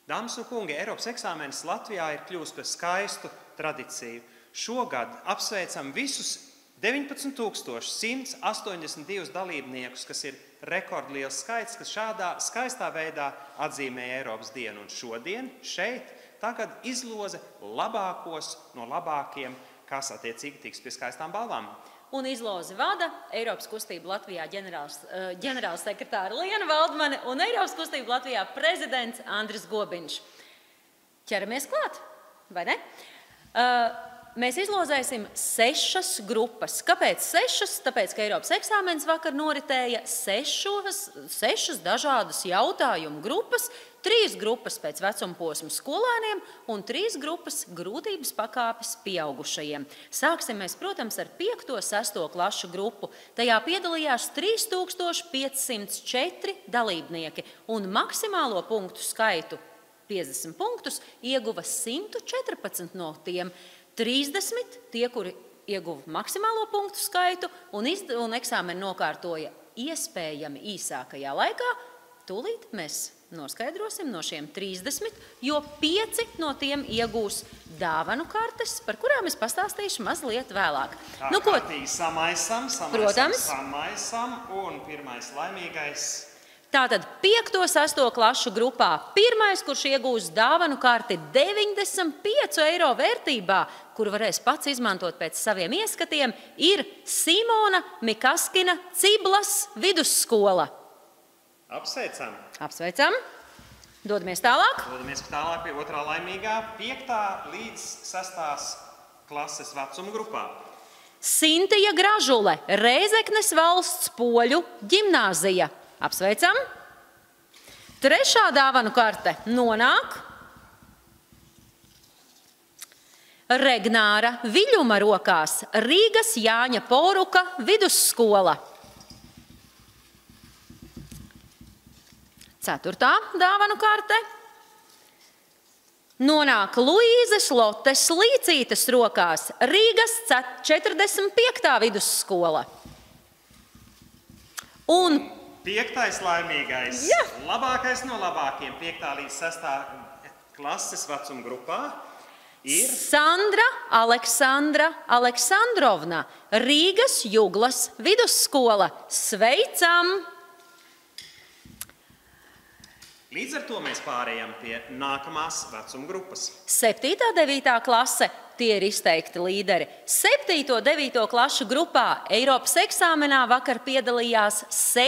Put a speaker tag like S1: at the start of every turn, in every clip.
S1: Dāmas un kungi, Eiropas eksāmenis Latvijā ir kļuvis par skaistu tradīciju. Šogad apsveicam visus 19,182 dalībniekus, kas ir rekordliels skaits, kas šādā skaistā veidā atzīmē Eiropas dienu. Un šodien šeit tagad izloze labākos no labākiem, kas attiecīgi tiks pie skaistām balvām.
S2: Un izlozi vada Eiropas kustība Latvijā ģenerālsekretāra Liena Valdmane un Eiropas kustība Latvijā prezidents Andris Gobiņš. Ķeramies klāt, vai ne? Mēs izlozēsim 6 grupas. Kāpēc 6? Tāpēc, ka Eiropas eksāmenis vakar noritēja 6 dažādas jautājumu grupas, 3 grupas pēc vecuma posma skolēniem un 3 grupas grūtības pakāpes pieaugušajiem. Sāksim mēs, protams, ar 5. un 6. klašu grupu. Tajā piedalījās 3504 dalībnieki un maksimālo punktu skaitu 50 punktus ieguva 114 no tiem. 30 tie, kuri ieguva maksimālo punktu skaitu un eksāmeni nokārtoja iespējami īsākajā laikā, tūlīt mēs noskaidrosim no šiem 30, jo 5 no tiem iegūs dāvanu kartes, par kurām es pastāstīšu mazliet vēlāk.
S1: Tā kārtīgi samaisam un pirmais laimīgais.
S2: Tātad 5. un 6. klašu grupā pirmais, kurš iegūs dāvanu karti 95 eiro vērtībā, kuru varēs pats izmantot pēc saviem ieskatiem, ir Simona Mikaskina Ciblas vidusskola.
S1: Apsveicam.
S2: Apsveicam. Dodamies tālāk.
S1: Dodamies tālāk pie otrā laimīgā 5. līdz 6. klases vecuma grupā.
S2: Sintija Gražule, Rēzeknes valsts poļu ģimnāzija. Apsveicam. 3. dāvanu karte nonāk Regnāra Viļuma rokās, Rīgas Jāņa Poruka vidusskola. 4. dāvanu karte nonāk Luīzes Lotes Līcītes rokās, Rīgas 45. vidusskola. Un
S1: 5. laimīgais, labākais no labākiem 5. līdz 6. klases vecuma grupā ir
S2: Sandra Aleksandra Aleksandrovna, Rīgas Juglas vidusskola. Sveicam!
S1: Līdz ar to mēs pārējām pie nākamās vecuma grupas. 7.
S2: un 9. klase, tie ir izteikti līderi. 7. un 9. klašu grupā Eiropas eksāmenā vakar piedalījās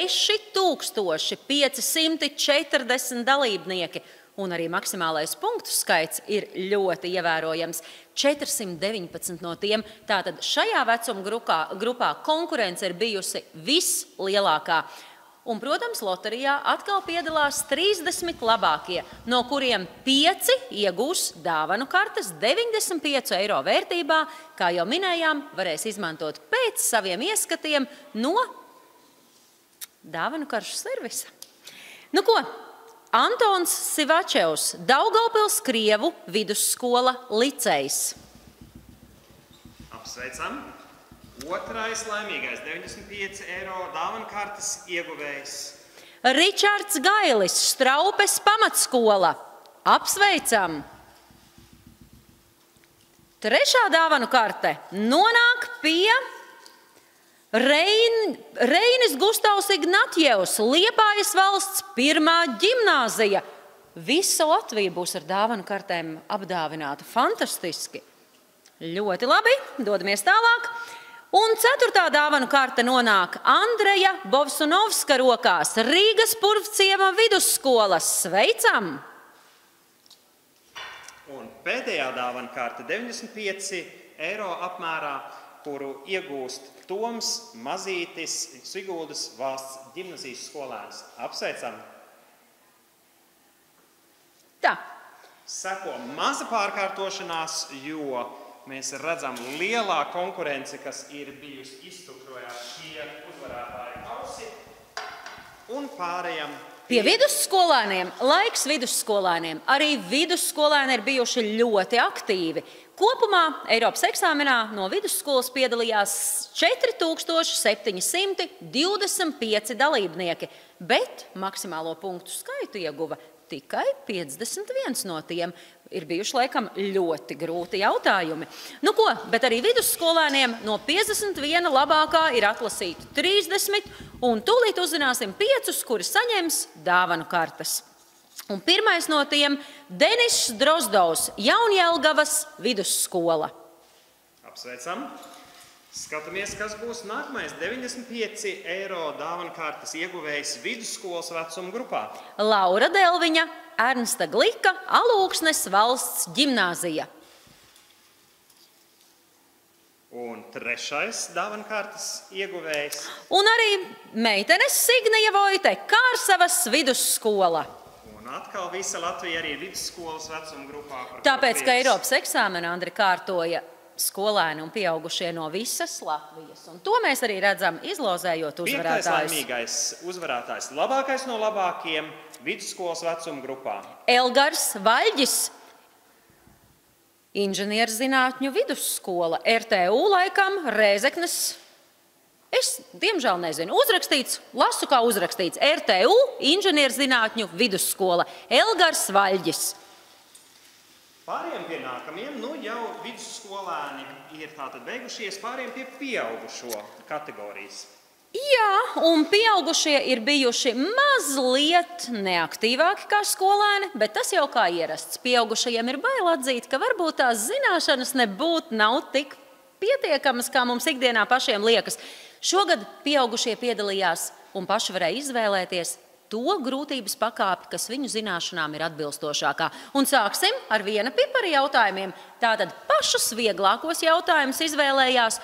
S2: 6540 dalībnieki, un arī maksimālais punktu skaits ir ļoti ievērojams. 419 no tiem. Tātad šajā vecuma grupā konkurence ir bijusi vislielākā. Un, protams, loterijā atkal piedalās 30 labākie, no kuriem 5 iegūs dāvanu kartes 95 eiro vērtībā, kā jau minējām, varēs izmantot pēc saviem ieskatiem no dāvanu karšu servisa. Nu ko, Antons Sivačevs, Daugavpils Krievu vidusskola licejs.
S1: Apsveicam. 2. laimīgais 95 eiro dāvanu kartes ieguvējs.
S2: Ričards Gailis, Straupes pamatskola. Apsveicam! 3. dāvanu karte nonāk pie Reinis Gustavs Ignatjevs, Liepājas valsts 1. ģimnāzija. Visa Latvija būs ar dāvanu kartēm apdāvināta. Fantastiski! Ļoti labi, dodamies tālāk. Un 4. dāvanu karte nonāk Andreja Bovsunovska rokās, Rīgas Purvciema vidusskolas. Sveicam!
S1: Un pēdējā dāvanu karte 95 eiro apmērā, kuru iegūst Toms Mazītis, Siguldas valsts ģimnazijas skolēns. Apsveicam!
S2: Tā.
S1: Seko maza pārkārtošanās, jo mēs redzam lielā konkurence, kas ir bijusi iztukšojās šie uzvarētāji ausi. Un pārējām
S2: pie vidusskolēniem, laiks vidusskolēniem. Arī vidusskolēni ir bijuši ļoti aktīvi. Kopumā Eiropas eksāmenā no vidusskolas piedalījās 4725 dalībnieki, bet maksimālo punktu skaitu ieguva tikai 51 no tiem. Ir bijuši, laikam, ļoti grūti jautājumi. Nu ko, bet arī vidusskolēniem no 51 labākā ir atlasīti 30, un tūlīt uzzināsim 5, kuri saņems dāvanu kartes. Un pirmais no tiem – Denis Drozdovs, Jaunjelgavas vidusskola.
S1: Apsveicam! Skatāmies, kas būs nākamais 95 eiro dāvanu kartes ieguvējs vidusskolas vecuma grupā.
S2: Laura Delviņa, Ernsta Glika, Alūksnes valsts ģimnāzija.
S1: Un trešais dāvanu kartes ieguvējs.
S2: Un arī meitenes Signija Vojte, Kārsavas vidusskola.
S1: Un atkal visa Latvija arī ir vidusskolas vecuma grupā.
S2: Tāpēc, ka Eiropas eksāmenu, Andri, kārtoja skolēni un pieaugušie no visas Latvijas. Un to mēs arī redzam, izlozējot uzvarētājus.
S1: Piektais laimīgais uzvarētājs, labākais no labākiem vidusskolas vecuma grupā.
S2: Elgars Vaļģis, inženierzinātņu vidusskola, RTU laikam, Rēzeknes. Es, diemžēl, nezinu. Uzrakstīts, lasu kā uzrakstīts, RTU, inženierzinātņu vidusskola, Elgars Vaļģis.
S1: Pāriem pie nākamiem, nu jau vidusskolēni ir tātad beigušies, pāriem pie pieaugušo kategorijas.
S2: Jā, un pieaugušie ir bijuši mazliet neaktīvāki kā skolēni, bet tas jau kā ierasts. Pieaugušajiem ir bail atzīt, ka varbūt tās zināšanas nav tik pietiekamas, kā mums ikdienā pašiem liekas. Šogad pieaugušie piedalījās un paši varēja izvēlēties to grūtības pakāpi, kas viņu zināšanām ir atbilstošākā. Un sāksim ar viena pipara jautājumiem. Tātad pašus vieglākos jautājumus izvēlējās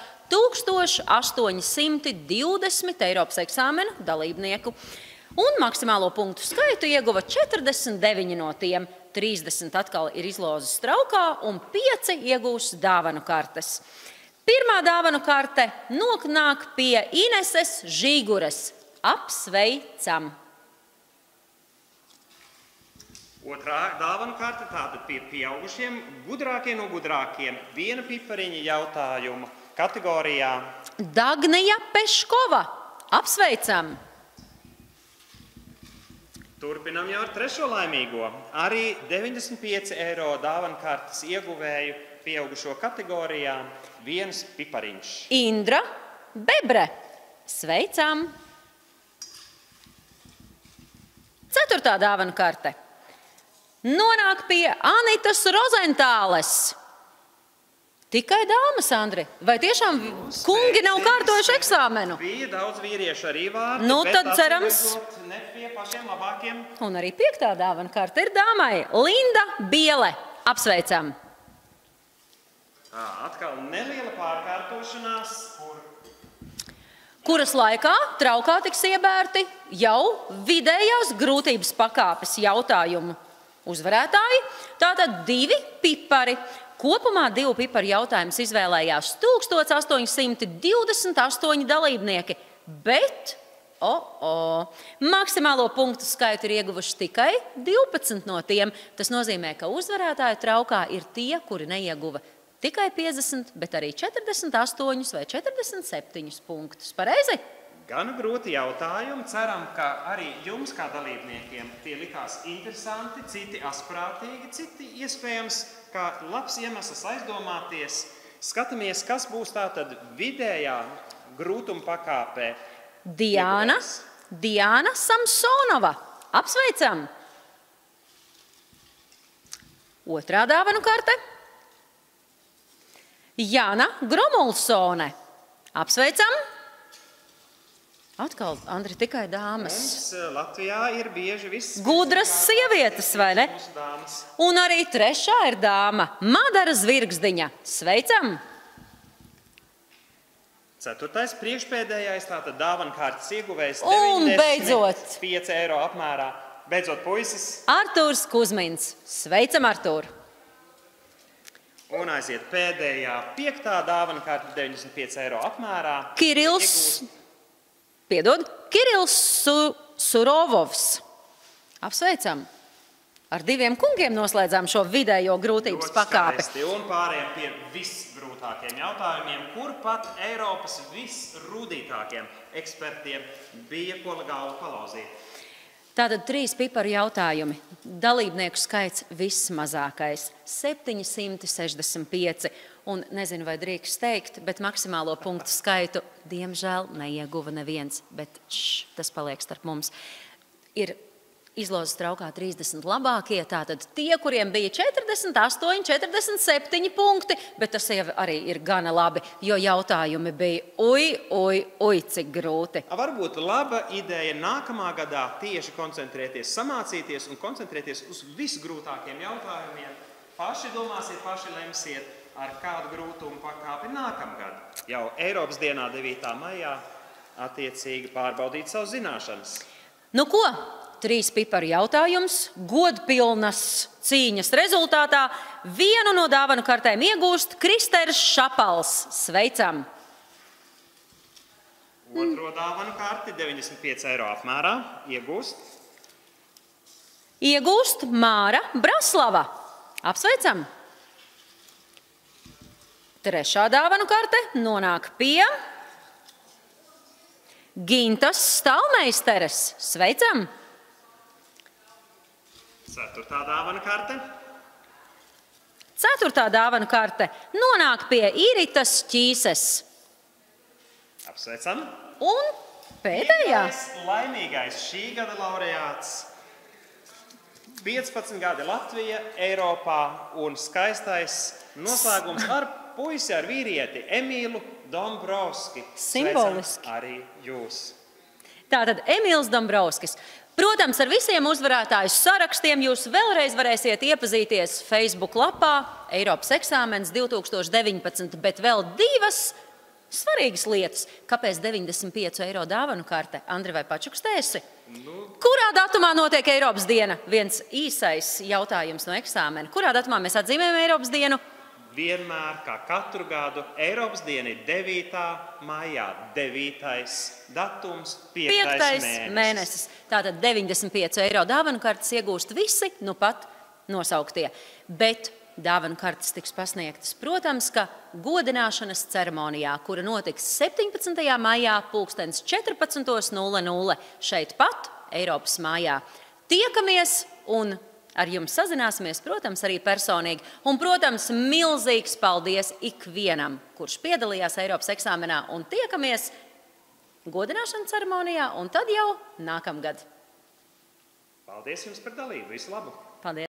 S2: 1820 Eiropas eksāmena dalībnieku. Un maksimālo punktu skaitu ieguva 49 no tiem. 30 atkal ir izlozes traukā un 5 iegūs dāvanu kartes. Pirmā dāvanu karte nonāk pie Ineses Žīguras. Apsveicam!
S1: Otrā dāvanu karte tātad pie pieaugušiem, gudrākie no gudrākiem, viena pipariņa jautājumu kategorijā.
S2: Dagnija Peškova. Apsveicam!
S1: Turpinam jau ar trešo laimīgo. Arī 95 eiro dāvanu kartes ieguvēju pieaugušo kategorijā, viens pipariņš.
S2: Indra Bebre. Sveicam! Ceturtā dāvanu karte nonāk pie Anitas Rozentāles. Tikai dāmas, Andri. Vai tiešām kungi nav kārtojuši eksāmenu?
S1: Bija daudz vīriešu arī vārdi,
S2: Nu,
S1: bet
S2: tad cerams.
S1: ne pie pašiem labākiem.
S2: Un arī piektā dāvana karte ir dāmai. Linda Biele. Apsveicam!
S1: Atkal neliela pārkārtošanās,
S2: Kuras laikā traukā tiks iebērti jau vidējās grūtības pakāpes jautājumu uzvarētāji. Tātad 2 pipari. Kopumā 2 piparu jautājumus izvēlējās 1828 dalībnieki, bet maksimālo punktu skaitu ir ieguvuši tikai 12 no tiem. Tas nozīmē, ka uzvarētāju traukā ir tie, kuri neieguva tikai 50, bet arī 48 vai 47 punktus. Pareizi?
S1: Gan grūti jautājumi. Ceram, ka arī jums, kā dalībniekiem, tie likās interesanti, citi asprātīgi, citi iespējams, kā labs iemesls aizdomāties. Skatāmies, kas būs tātad vidējā grūtuma pakāpē.
S2: Diana Samsonova. Apsveicam! Otrā dāvanu karte. Jana Gromulsone. Apsveicam! Atkal, Andri, tikai dāmas.
S1: Mums Latvijā ir bieži viss
S2: Gudras sievietes, vai ne? Un arī trešā ir dāma Madara Zvirgzdiņa. Sveicam!
S1: Ceturtais priekšpēdējais, tātad dāvanu kārtas ieguvējs
S2: Un beidzot
S1: 5 eiro apmērā. Beidzot puisis.
S2: Artūrs Kuzmins. Sveicam, Artūr!
S1: Un aiziet pēdējā 5. dāvanu kārta 95 eiro apmērā.
S2: Kirills Surovovs. Apsveicam! Ar 2 kungiem noslēdzām šo vidējo grūtības pakāpi.
S1: Un pārējām pie visgrūtākiem jautājumiem, kur pat Eiropas visrūdītākiem ekspertiem bija ko galvu palauzīt.
S2: Tātad 3 piparu jautājumi. Dalībnieku skaits vismazākais – 765. Un nezinu, vai drīkst teikt, bet maksimālo punktu skaitu, diemžēl, neieguva neviens. Bet tas paliek starp mums. Ir izlozes traukā 30 labākie, tātad tie, kuriem bija 48, 47 punkti, bet tas jau arī ir gana labi, jo jautājumi bija cik grūti.
S1: Varbūt laba ideja nākamā gadā tieši koncentrēties, samācīties un koncentrēties uz visgrūtākiem jautājumiem. Paši domāsiet, paši lemsiet, ar kādu grūtumu pakāpi nākamgad. Jau Eiropas dienā 9. maijā attiecīgi pārbaudīt savu zināšanas.
S2: Nu ko? 3 piparu jautājums, godpilnas cīņas rezultātā vienu no dāvanu kartēm iegūst Kristers Šapals. Sveicam!
S1: Otro dāvanu karti 95 eiro apmērā iegūst.
S2: Iegūst Māra Braslava. Apsveicam! Trešā dāvanu karte nonāk pie Gintas Stalmeisteres. Sveicam!
S1: 4. dāvanu karte.
S2: 4. dāvanu karte nonāk pie Iritas Ķīses.
S1: Apsveicam.
S2: Un pēdējā.
S1: Laimīgais šī gada laureāts. 15 gadi Latvija, Eiropā un skaistais noslēgums ar puisi, ar vīrieti Emīlu Dombrovski.
S2: Simboliski.
S1: Sveicam arī jūs.
S2: Tātad Emīls Dombrovskis. Protams, ar visiem uzvarētāju sarakstiem jūs vēlreiz varēsiet iepazīties Facebook lapā Eiropas eksāmens 2019, bet vēl 2 svarīgas lietas. Kāpēc 95 eiro dāvanu karte? Andri, vai pačukstēsi? Kurā datumā notiek Eiropas diena? Viens īsais jautājums no eksāmena. Kurā datumā mēs atzīmējam Eiropas dienu?
S1: Vienmēr, kā katru gadu, Eiropas diena ir 9. maijā, 9. datums, 5. mēnesis.
S2: Tātad 95 eiro dāvanu kartes iegūst visi, nu pat nosauktie. Bet dāvanu kartes tiks pasniegtas, protams, ka godināšanas ceremonijā, kura notiks 17. maijā 14:00 šeit pat, Eiropas mājā. Tiekamies un ar jums sazināsimies, protams, arī personīgi. Un, protams, milzīgs paldies ikvienam, kurš piedalījās Eiropas eksāmenā. Un tiekamies godināšanas ceremonijā un tad jau nākamgad.
S1: Paldies jums par dalību. Visu labu!
S2: Paldies!